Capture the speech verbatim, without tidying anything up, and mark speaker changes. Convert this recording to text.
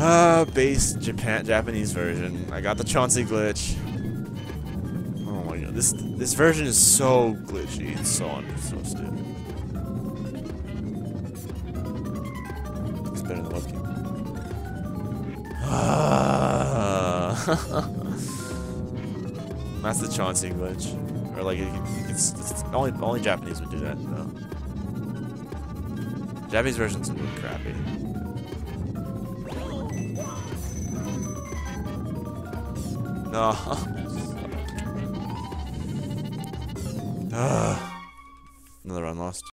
Speaker 1: Uh, base Japan Japanese version. I got the Chauncey Glitch. Oh my god, this this version is so glitchy. It's so so stupid. It's better than webcam. That's the Chauncey Glitch, or like it, it's, it's only only Japanese would do that. No. Japanese version's really crappy. No. Another run lost.